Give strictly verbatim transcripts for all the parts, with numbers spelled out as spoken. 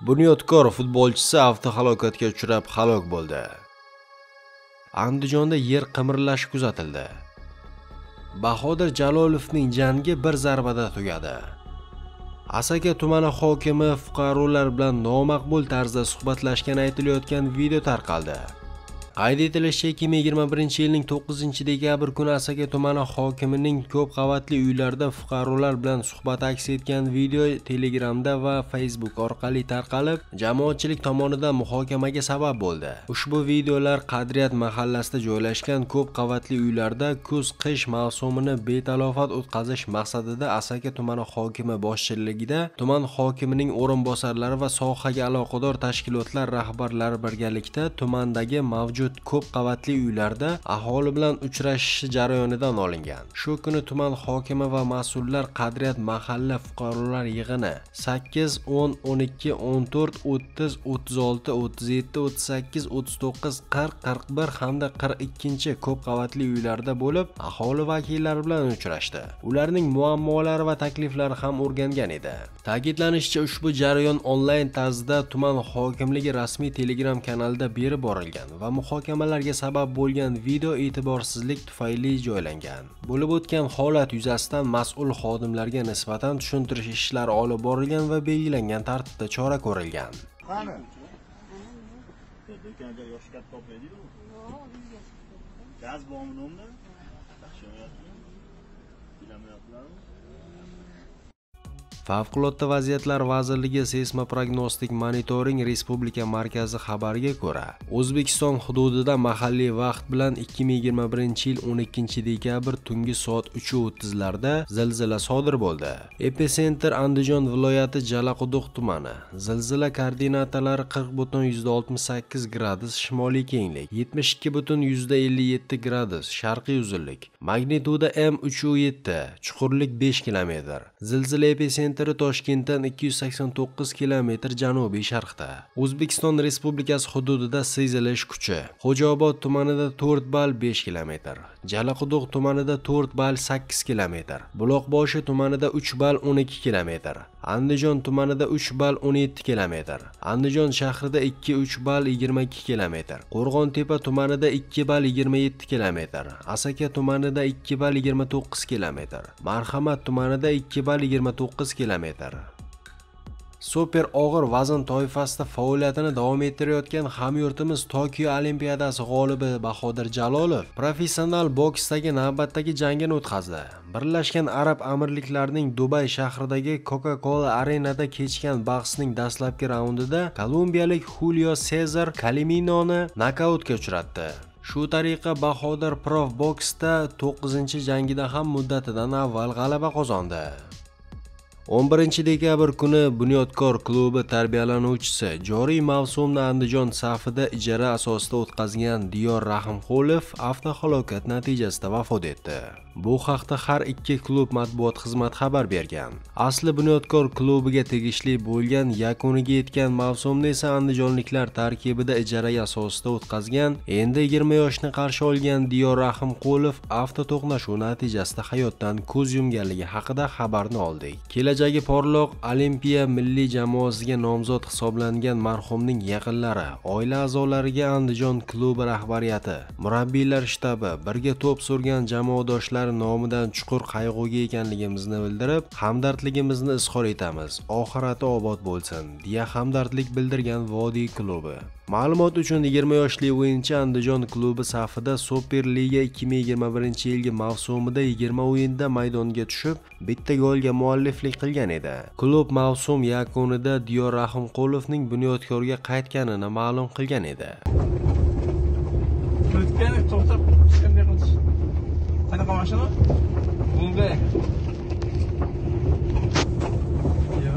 Bunyodkor futbolchisi avtohalokatga uchrab halok bo'ldi. Andijonda yer qimirlashi kuzatildi. Bahodir Jalolovning jangi bir zarbada tugadi. Asaka tumani hokimi fuqarolar bilan nomaqbul tarzda suhbatlashgani aytilayotgan video tarqaldi. Qayd etilishicha, ikki ming yigirma birinchi yilning to'qqizinchi dekabr kuni Asaka tumani hokimining ko'p qavatli uylarda fuqarolar bilan suhbat aks etgan video Telegramda va Facebook orqali tarqalib, jamoatchilik tomonidan muhokamaga sabab bo'ldi. Ushbu videolar Qadriyat mahallasida joylashgan ko'p qavatli uylarda kuz-qish mavsumini betalofat o'tkazish maqsadida Asaka tumani hokimi boshchiligida tuman hokimining o'rinbosarlari va sohaga aloqador tashkilotlar rahbarlari birgalikda tumandagi mavjud ko'p qavatli uylarda aholi bilan uchrashish jarayonidan olingan. Shu kuni tuman hokimi va mas'ullar Qadriyat mahalla fuqarolar yig'ini sakkiz, o'n, o'n ikki, o'n to'rt, o'ttiz, o'ttiz olti, o'ttiz yetti, o'ttiz sakkiz, o'ttiz to'qqiz, qirq, qirq bir hamda qirq ikkinchi ko'p qavatli uylarda bo'lib, aholi vakillari bilan uchrashdi. Ularning muammolari va takliflari ham o'rgangan edi. Ta'kidlanishicha, ushbu jarayon onlayn tarzda tuman hokimligi rasmiy Telegram kanalida berib borilgan va muhokamalarga sabab bo'lgan video e'tiborsizlik tufayli joylangan. Bo'lib o'tgan holat yuzasidan mas'ul xodimlarga nisbatan tushuntirish ishlari olib borilgan va belgilangan tartibda chora ko'rilgan. Qani? Gaz bormi unda? Favqulodda vaziyatlar vazirligi seysmoprognostik monitoring respublika markazi xabariga ko'ra, O'zbekiston hududida mahalliy vaqt bilan ikki ming yigirma birinchi yil o'n ikkinchi dekabr tungi soat uch o'ttiz larda zilzila sodir bo'ldi. Epicenter Andijon viloyati Jalaquduq tumani. Zilzila koordinatalari qirq butun yuzda oltmish sakkiz gradus shimoliy kenglik, yetmish ikki butun yuzda ellik yetti gradus sharqiy uzunlik, magnituda M uch yetti, chuqurlik besh kilometr. Zilzila epicentri Toshkentdan ikki yuz sakson to'qqiz kilometr janubiy sharqda. O'zbekiston Respublikasi hududida sezilish kuchi: Xo'jaobod tumanida to'rt ball besh kilometr, Jalaquduq tumanida to'rt ball sakkiz kilometr, Buloqboshi tumanida uch ball o'n ikki kilometr, Andijon tumanida uch ball o'n yetti kilometr, Andijon shahrida ikki uch ball yigirma ikki kilometr, Qo'rg'ontepa tumanida ikki ball yigirma yetti kilometr, Asaka tumanida ikki ball yigirma to'qqiz kilometr, Marhamat tumanida ikki ball yigirma to'qqiz kilometr. Super og'ir vazn toifasida faoliyatini davom ettirayotgan hamyurtimiz Tokio Olimpiadasi g'olibi Bahodir Jalolov professional boksdagi navbatdagi jangini o'tkazdi. Birlashgan Arab Amirliklarining Dubay shahridagi Coca-Cola arenada kechgan bahsning dastlabki raundida kolumbiyalik Julio Cesar Caliminoni nokautga uchratdi. Shu tariqa Bahodir Prof boksda to'qqizinchi jangida ham muddatidan avval g'alaba qozondi. o'n birinchi dekabr kuni Bunyodkor klubi tarbiyalanuvchisi joriy mavsumni Andijon safida ijara asosida o'tkazgan Diyor Rahimqulov avtohalokat natijasida vafot etdi. Bu haqda har ikki klub matbuot xizmati xabar bergan. Asli Bunyodkor klubiga tegishli bo'lgan yakuniga yetgan mavsumni esa andijonliklar tarkibida ijara asosida o'tkazgan, endi yigirma yoshni qarshi olgan Diyor Rahimqulov avtoto'qnashuv natijasida hayotdan ko'z yumganligi haqida xabarni oldik. Kelajagi porloq Olimpiya milliy jamoasiga nomzod hisoblangan marhumning yaqinlari, oila a'zolariga Andijon klubi rahbariyati, murabbiylar shtabi, birga to'p surgan jamoadoshlar nomidan chuqur qayg'uga ekanligimizni bildirib, hamdardligimizni izhor etamiz. Oxirati obod bo'lsin, deya hamdardlik bildirgan Vodiy klubi. Ma'lumot uchun yigirma yoshli o'yinchi Andijon klubi safida Superliga ikki ming yigirma birinchi yilgi mavsumida yigirma o'yinda maydonga tushib, bitta golga mualliflik qilgan edi. Klub mavsum yakunida Diyor Rahimqulovning Bunyodkorga qaytganini ma'lum qilgan edi. Qanaqa mashina? Bunga. Yo.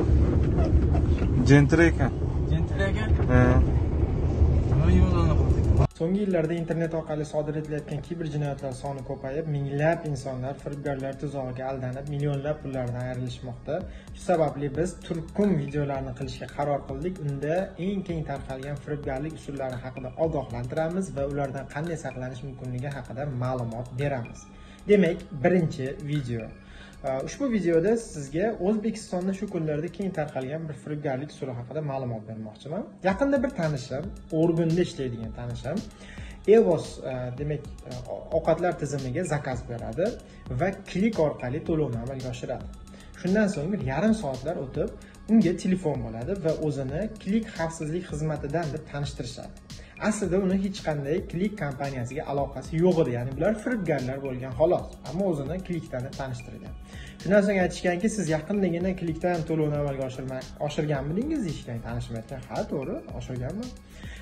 Gentreka. Gentreka? Ha. Nima yo'ldan qildik? So'nggi yillarda internet orqali sodir etilayotgan kiber jinoyatlar soni ko'payib, minglab insonlar firibgarlar tuzog'iga aldanib, millionlab pullardan ayrilishmoqda. Shu sababli biz turkum videolarni qilishga qaror qildik. Unda eng keng tarqalgan firibgarlik usullari haqida ogohlantiramiz va ulardan qanday saqlanish mumkinligi haqida ma'lumot beramiz. Demak, birinchi video. Ushbu videoda sizga O'zbekistonda shu kunlarda keng tarqalgan bir firibgarlik usuli haqida ma'lumot bermoqchiman. Yaqinda bir tanishim, organda ishlaydigan tanishim, Evos demak ovqatlar tizimiga zakaz beradi va klik orqali to'lovni amalga oshiradi. Shundan so'ng bir yarim soatlar o'tib, unga telefon bo'ladi va o'zini Klik xavfsizlik xizmatidan deb tanishtirishadi. Aslida uni hech qanday Klik kompaniyasiga aloqasi yo'q edi, ya'ni bular firibgarlar bo'lgan xolos, ammo o'zini Klikdan tanishtirgan. Shundan so'ng aytishganki, siz yaqindagina Klikdan to'lovni amalga oshirmay oshirganmidingiz deyishgan, tanishmayotgan. Ha, to'g'ri, oshirganman.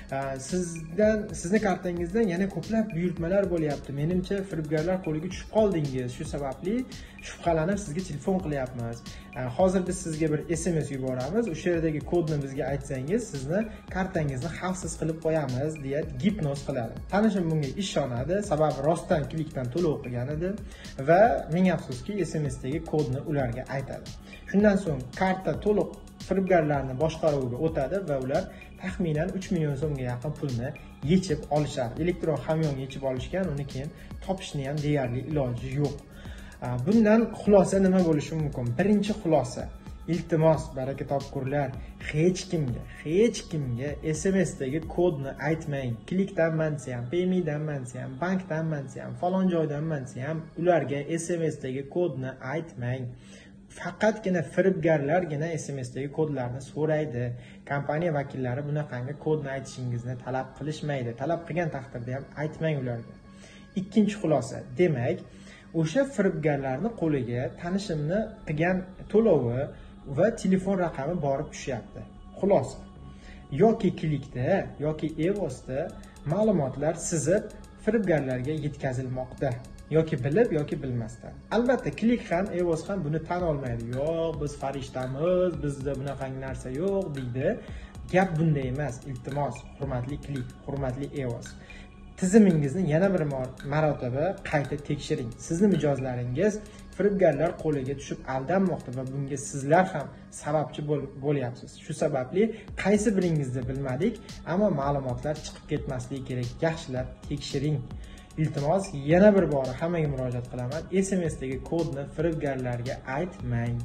Sizdan sizni kartangizdan yana ko'plab buyurtmalar bo'lyapti. Menimcha firibgarlar qo'liga tushib qoldingiz. Shu sababli shubhalanib sizga telefon qilyapmiz. Hozir biz sizga bir S M S yuboramiz. O'sha yerdagi kodni bizga aytsangiz, sizni kartangizni xavfsiz qilib qo'yamiz deya gipnoz qiladi. Tanishim bunga ishonadi, sababi rostdan Klikdan to'lov qilgan edi va ming afsuski S M Sdagi kodni ularga aytadi. Shundan so'ng karta to'liq firibgarlarni boshqaruviga o'tadi va ular taxminan uch million so'mga yaqin pulni yechib olishadi. Elektron hamyon yechib olishgan, uni keyin topishni ham deyarli iloji yo'q. Bundan xulosa nima bo'lishi mumkin? Birinchi xulosa: iltimos, baraka topkurlar, hech kimga, hech kimga S M Sdagi kodni aytmang. Klikdan mansa ham, PayMe'dan mansa ham, bankdan mansa ham, falon joydan mansa ham ularga S M Sdagi kodni aytmang. Faqatgina firibgarlargina S M Sdagi kodlarni so'raydi. Kompaniya vakillari bunaqangi kodni aytishingizni talab qilishmaydi. Talab qilgan taqdirda ham aytmang ularga. Ikkinchi xulosa: demak, o'sha firibgarlarning qo'liga tanishimni qilgan to'lovi va telefon raqami borib tushyapti. Xulosa: yoki Klikda yoki Evosda ma'lumotlar sizib firibgarlarga yetkazilmoqda. Yoki bilib yoki bilmasdan. Albatta Klik ham Evos ham buni tan olmaydi. Yo'q, biz farishtamiz, bizda bunaqangi narsa yo'q deydi. Gap bunday emas. Iltimos, hurmatli Klik, hurmatli Evos, tizimingizni yana bir marotaba qayta tekshiring. Sizni mijozlaringiz firibgarlar qo'liga tushib aldanmoqda va bunga sizlar ham sababchi bo'lyapsiz. Shu sababli qaysi biringizni bilmadik, ammo ma'lumotlar chiqib ketmasligi kerak. Yaxshilab tekshiring. Iltimos, yana bir bor hammaga murojaat qilaman. S M Sdagi kodni firibgarlarga aytmang.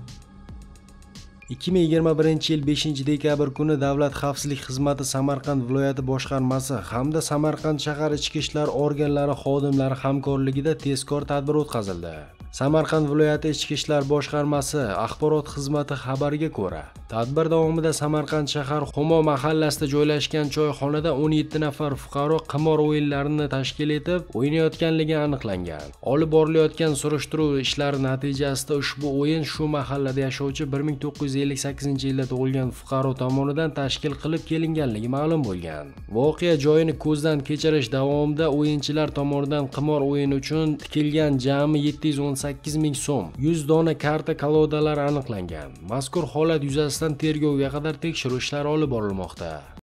ikki ming yigirma birinchi yil beshinchi dekabr kuni Davlat xavfsizlik xizmati Samarqand viloyati boshqarmasi hamda Samarqand shahar ichki ishlar organlari xodimlari hamkorligida tezkor tadbir o'tkazildi. Samarqand viloyati ichki ishlar boshqarmasi axborot xizmati xabariga ko'ra, tadbir davomida Samarqand shahar Xumo mahallasida joylashgan choyxonada o'n yetti nafar fuqaro qimor o'yinlarini tashkil etib, o'ynayotganligi aniqlangan. Olib borilayotgan surishtiruv ishlari natijasida ushbu o'yin shu mahallada yashovchi bir ming to'qqiz yuz ellik sakkizinchi yilda tug'ilgan fuqaro tomonidan tashkil qilib kelinganligi ma'lum bo'lgan. Voqea joyini ko'zdan kechirish davomida o'yinchilar tomonidan qimor o'yini uchun tikilgan jami yetti yuz o'n sakkiz ming so'm, yuz dona karta kolodalari aniqlangan. Mazkur holat yuzasidan tergovga qadar tekshiruv ishlari olib borilmoqda.